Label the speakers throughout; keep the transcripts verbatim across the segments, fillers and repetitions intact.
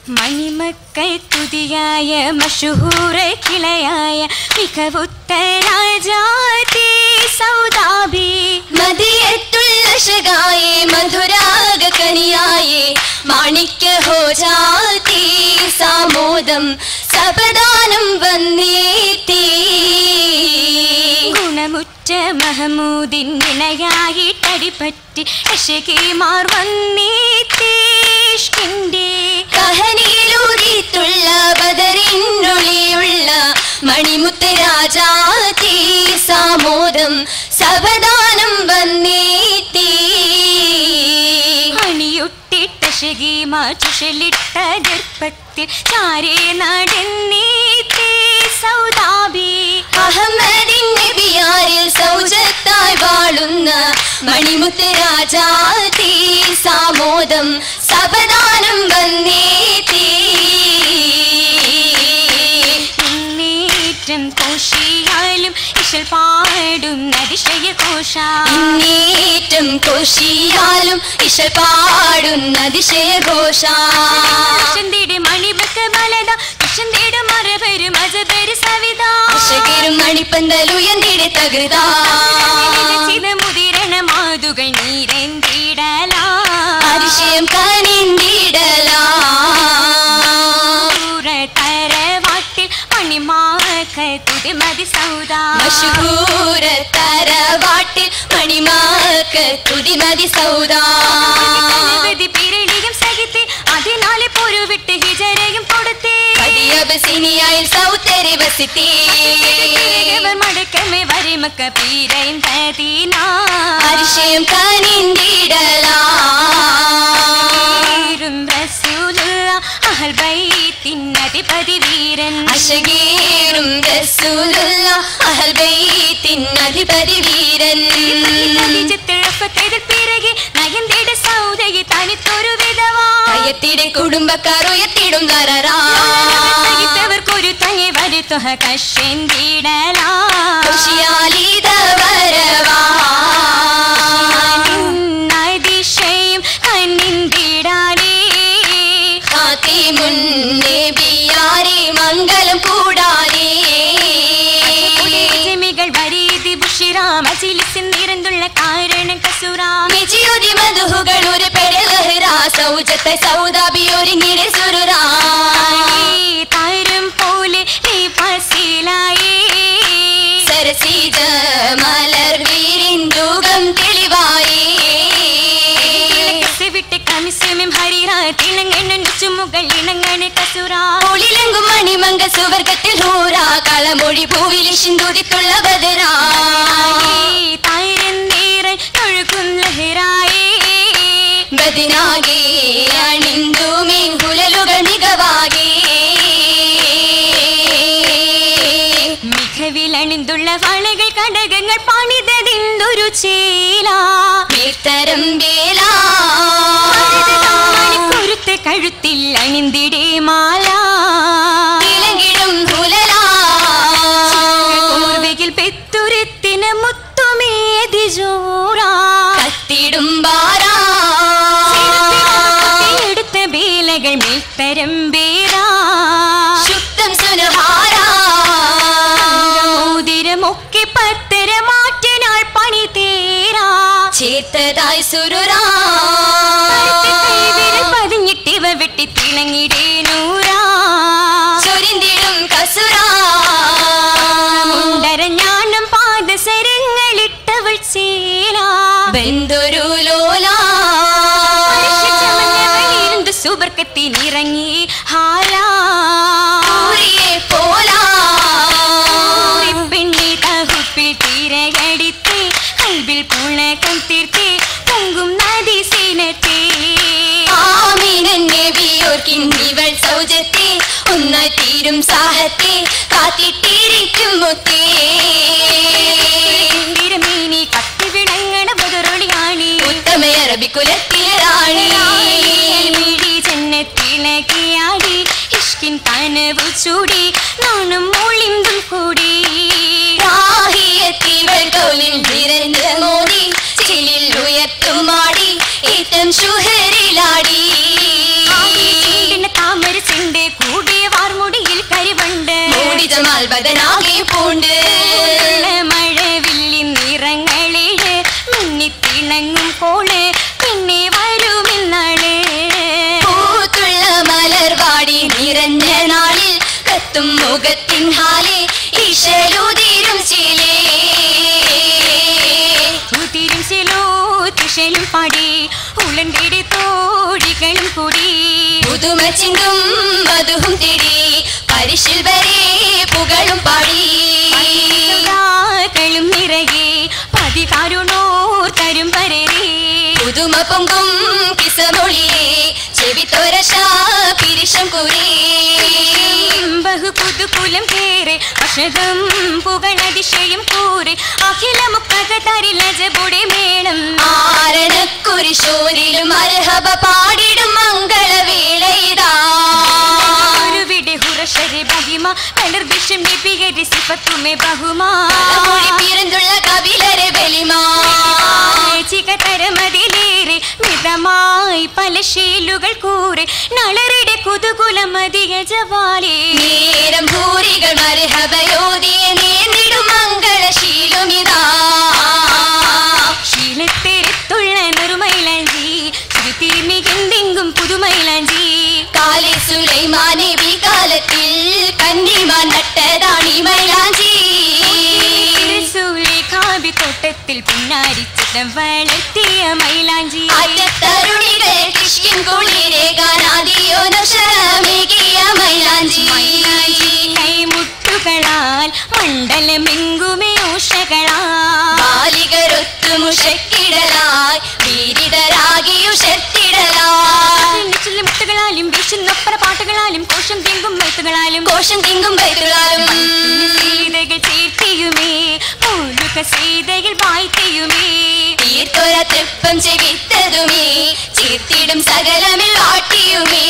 Speaker 1: മണിമക്കൾ തുതിയായ മഷഹൂറ കിളയായ മികവുറ്റ രാജാതി സൗദാബി
Speaker 2: മദിയത്തുള്ള ശകായേ മധുരാഗ കനിയായേ മാണിക്യ ഹോ ജാതി സാമോദം സബദാനം വന്നേത്തി
Speaker 1: ഗുണമുറ്റ മഹമൂദിൻ വിനയായിട്ടടിപറ്റി അശകിമാർ വന്നേത്തി
Speaker 2: കഹനിയിലൂതിത്തുള്ള ബദറിനുള്ളിയുള്ള മണിമുത്ത് രാജാതി സാമോദം സബദാനം വന്നേത്തി
Speaker 1: അണിയൊട്ടിട്ട ശകിമാർ ചുഷലിട്ട ദർപ്പത്തിൽ ചാരേ നടന്നേത്തി സൗദാബി
Speaker 2: അഹമ്മദിൻ നബിയാരിൽ സൗജത്തായി വാഴുന്ന മണിമുത്ത് രാജാതി സാമോദം സബദാനം വന്നേത്തി
Speaker 1: ഇന്നേറ്റം കോശിയാലും ഇശൽ പാടും അതിശയ ഘോഷ
Speaker 2: ഇന്നേറ്റം കോശിയാലും ഇശൽ പാടും അതിശയ ഘോഷ
Speaker 1: മണിബക്ക ബലത ദുഷന്തേടെ മറവരു മജബരു സവിത
Speaker 2: അശകരും മണിപ്പന്തലുയർന്നിടെ തകൃത
Speaker 1: മുതിരണ മാതുകൾ നീരന്തിടല
Speaker 2: അതിശയം കനിന്തിടലാ
Speaker 1: തരവാട്ടിൽ മണിമാക്ക തുതിമതി സൗദ
Speaker 2: മഷഹൂര തരവാട്ടിൽ മണിമാക്ക തുതിമതി സൗദ
Speaker 1: പിരളിയും സഹിത്തെ അതിനാലെ പൊരുവിട്ട് ഹിജരയും കൊടുത്തേ
Speaker 2: അബസിനിയായിൽ സൗത്തരി വസിത്തേ
Speaker 1: മടക്കമേ വരിമക്ക പീരയും തദീന
Speaker 2: അതിശയം കനിന്തിടലാ
Speaker 1: റസൂലുള്ള അഹൽ ബൈത്തിൻ അധിപതി വീരൻ
Speaker 2: അശകീറും റസൂലുള്ള അഹൽ ബൈത്തിൻ അധിപതി വീരൻ
Speaker 1: പിറകെ നയന്തേടെ സൗദയെ തനിത്തൊരു വിധവാ
Speaker 2: കയത്തിടെ കുടുംബക്കാർ ഉയർത്തിടും
Speaker 1: വർക്കൊരു തങ്ങി വരുത്തുക കഷെന്തിടലാ ദിശയും കണ്ണിന്തിടാനേ
Speaker 2: മംഗളം കൂടാനേ
Speaker 1: ജമികൾ വരീതി ബുഷിറാം അജിലിസിൻ നിരന്തുള്ള കാരണം കസുറാ
Speaker 2: വിജയോതി മധുഹുകൾ ഒരു പെടലഹ്റാ സൗജത്തെ സൗദാബി ഒരുങ്ങിടെ സുരുറാ
Speaker 1: താരം പോലെ പസിലായേ
Speaker 2: സരസീജ മലർ വീരിന്ദുകം തെളിവായേ
Speaker 1: വിട്ട് കമിസ്യമം ഹരിറാ തിളങ്ങണ്ണൻ ചുമുകൾ ഇണങ്ങണ കസുറാ
Speaker 2: ഒളിലെങ്കും മണിമങ്ക സുവർഗത്തിൽ ഹൂറാ കളമൊഴി പൂവിൽ സിന്ദൂരിത്തുള്ള ബദറാ
Speaker 1: താരം നേരൻ ഒഴുകും ലഹരായേ
Speaker 2: ബദിനാകെ അണിന്തു മീൻകുലലുകൾ മികവാകേ
Speaker 1: മികവിലണിന്തുള്ള വളകൾ കടകങ്ങൾ പണിതതിന്തൊരു ചേലാ
Speaker 2: മീർത്തരം വേല
Speaker 1: കുരുത്ത് കഴുത്തിൽ അണിന്തിടേ മാല
Speaker 2: ഇളങ്ങിടും ഹുലലാ
Speaker 1: പൂർവയിൽ പെത്തുരത്തിന് മുത്തുമേതി ജോറാ
Speaker 2: കത്തിടും ബാരാ
Speaker 1: എടുത്ത വേലകൾ മേൽത്തരം വേറാ
Speaker 2: ശുദ്ധം സുനഹാരാ
Speaker 1: മോതിരമൊക്കെ പത്തര മാറ്റനാൾ പണി തേരാ
Speaker 2: ചേർത്തതായി സുരുരാ
Speaker 1: പതിഞ്ഞിട്ടിവ വെട്ടി തിളങ്ങിടേ നൂറാ
Speaker 2: ചൊരിന്തിടും കസുരാ
Speaker 1: മുണ്ടരഞ്ഞാണം പാദസരങ്ങളിട്ടവൾ ചേരാ
Speaker 2: ബന്ധുരു ലോലാ
Speaker 1: സുബർക്കത്തിനിറങ്ങി ഹാലാ
Speaker 2: പോലാ
Speaker 1: പെണ്ണി തഹുപ്പിൽ തിരകടിത്ത് കൽവിൽ പുണക്കം തീർത്ത് പൊങ്കും നദി സീനത്തെ
Speaker 2: ആമീനൻ നബിയോർക്കിന്നിവൾ സൗജത്തെ ഒന്നായി തീരും സാഹത്തെ കാത്തിട്ടിരിക്കും മുത്തേ
Speaker 1: തിരമേനി കത്തി വിളങ്ങണ ബദറൊളിയാണി
Speaker 2: ഉത്തമ അറബിക്കുലത്തിലെ റാണി
Speaker 1: ജന്നത്തിളകിയാടി ഇഷ്കിൻ കനവു ചൂടി നാണം ഒളിന്തും കൂടി
Speaker 2: രാഹിയത്തിവൾ തോലിൽ നിറഞ്ഞ മോടി ചിലിൽ ഉയർത്തുമാടി ഈത്തം ശുഹരിലാടി
Speaker 1: താമര
Speaker 2: ലോകത്തിൻ ഹാലേ ഈശലുതിരും ശീലേ
Speaker 1: ഉതിരും ശീലോ തുഷലും പാടി ഉളന്തിടി തോഴികളും കൂടി
Speaker 2: പുതുമ ചിന്തും മധുഹും തേടി പരിശിൽ വരെ പുകളും പാടി
Speaker 1: ും നിറയെ പതികാരുണോർ തരും വരേ
Speaker 2: പുതുമ പൊങ്കും കിസമൊളിയെ ചെവിത്തോരശ പിരിശം കൂറി
Speaker 1: ബഹു പുതുകുലം കേറെ അഷദം പുകളതിശയം കൂറെ അഖില മുക്കകതരി ലജബുടെ മേളം
Speaker 2: ആരണക്കുരിശോരിലും അർഹബ പാടിടും മംഗളവേളയിതാ
Speaker 1: ഒരുവിടെ ഹുറശരെ ബഹിമ കലർദിശം നിപിയരി സിഫത്തുമേ ബഹുമാ
Speaker 2: മൊഴി പിറന്തുള്ള കപിലരെ ബലിമാ
Speaker 1: ചികതരമതിലേറെ മിതമായി പല ശീലുകൾ കൂറെ നളരുടെ കുതുകുലമതിയ ജവാലേ
Speaker 2: നേരം ഭൂരികൾ മർഹബയോദിയ നേർന്നിടും മംഗളശീലുമിതാ
Speaker 1: ശീലത്തെരുത്തുള്ള നെറുമൈലാഞ്ചി തിരുമികെന്തെങ്കും പുതുമൈലാഞ്ചി
Speaker 2: കാലി സുലൈമാനെ വികാലത്തിൽ കന്നിമാൻ നട്ടതാണി മൈലാഞ്ചി
Speaker 1: തോട്ടത്തിൽ പിന്നാരിച്ചിട്ടം വളർത്തിയ മൈലാഞ്ചി
Speaker 2: തരുണികൾ കിഷ്കിൻ കുളിരേകാനാദിയോ നക്ഷരമേകിയ മൈലാഞ്ചി
Speaker 1: കൈമുട്ടുകളാൽ മണ്ഡലമെങ്കുമേ ഉഷകളാൽ
Speaker 2: ബാലികരൊത്തു മുഷക്കിടലായി വീരിതരാകിയുഷത്തിടലായി
Speaker 1: മുട്ടുകളാലും വീശുന്നൊപ്പര പാട്ടുകളാലും കോശം തിങ്കും വൈത്തുകളാലും
Speaker 2: കോശം തിങ്കും വൈത്തുകളാലും
Speaker 1: സീതകൾ ചേർത്തിയുമേ മൂലുക സീതകൾ വായ്ത്തയുമേ
Speaker 2: തീർത്തൊര തൃപ്പം ചെവിത്തതുമേ ചീർത്തിടും സകലമിൽ വാട്ടിയുമേ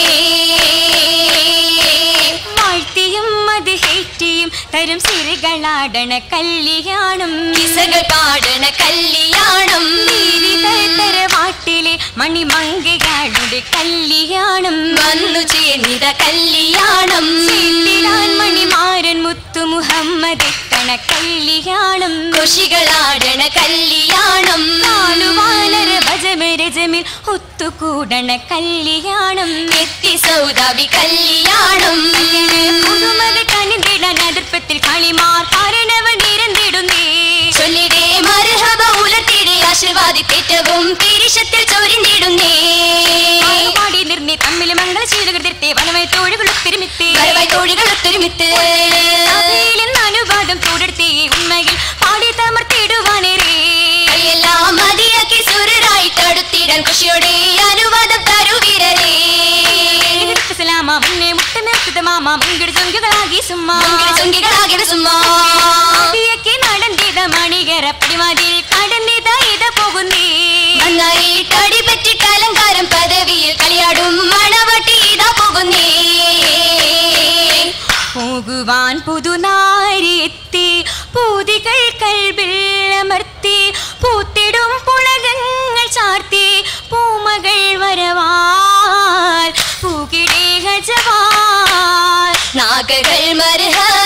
Speaker 1: വാഴ്ത്തിയും അത് ഹേറ്റിയും തരും സിരകളാടണ കല്യാണം
Speaker 2: കിസകൾ പാടണ കല്യാണം
Speaker 1: തരവാട്ടിലെ മണിമങ്കകളുടെ കല്യാണം
Speaker 2: വന്നു ചേർന്നിത കല്യാണം
Speaker 1: മണിമാരൻ മുത്തു മുഹമ്മദ് എത്തണ കല്യാണം
Speaker 2: ഋഷികളാടണ കല്യാണം
Speaker 1: കാണുവാനര ഭജമരജമിൽ ഒത്തുകൂടണ കല്യാണം
Speaker 2: എത്തി സൗദാബി കല്യാണം
Speaker 1: പുതുമകൾ കണിന്തിടാൻ അതിർപ്പത്തിൽ കളിമാർ കാരണവ നിരന്തിടുന്നേ
Speaker 2: ചൊല്ലിടേ മർഹബ ഉലർത്തിടെ ആശീർവാദിത്തേറ്റവും പിരിശത്തിൽ ചൊരിഞ്ഞിടുന്നേ
Speaker 1: പാടി നിർന്നി തമ്മിൽ മംഗളശീലകൃത്യത്തെ വനമായി തോഴികൾ ഒത്തൊരുമിത്തേ
Speaker 2: വരവായി തോഴികൾ ഒത്തൊരുമിത്ത്
Speaker 1: അനുവാദം തുടർത്തി ഉണ്മയിൽ പാടി തമർത്തിടുവാനേരേ
Speaker 2: എല്ലാം മതിയാക്കി സുരരായിട്ടടുത്തിടാൻ കൃഷിയോടെ അനുവാദം തരുവിരരേ
Speaker 1: മുന്നെ മുട്ട നിർത്തുത മാമ മുങ്കിട് ചൊങ്കികളാകി സുമ്മാ
Speaker 2: ചൊങ്കികളാകിട സുമ്മാ
Speaker 1: നടന്നിത മണികര പടിവാതിൽ കടന്നിത ഇത പോകുന്നേ
Speaker 2: നന്നായിട്ടടി പറ്റിട്ട് അലങ്കാരം പദവിയിൽ കളിയാടും മണവട്ടി ഇതാ പോകുന്നേ
Speaker 1: പോകുവാൻ പുതുനാരിയെത്തി പൂതികൾ കൽബിൽ അമർത്തി പൂത്തിടും പുളകങ്ങൾ ചാർത്തി പൂമകൾ വരവാൽ പൂകിടേ ഹജവാൽ
Speaker 2: നാഗകൾ മർഹബ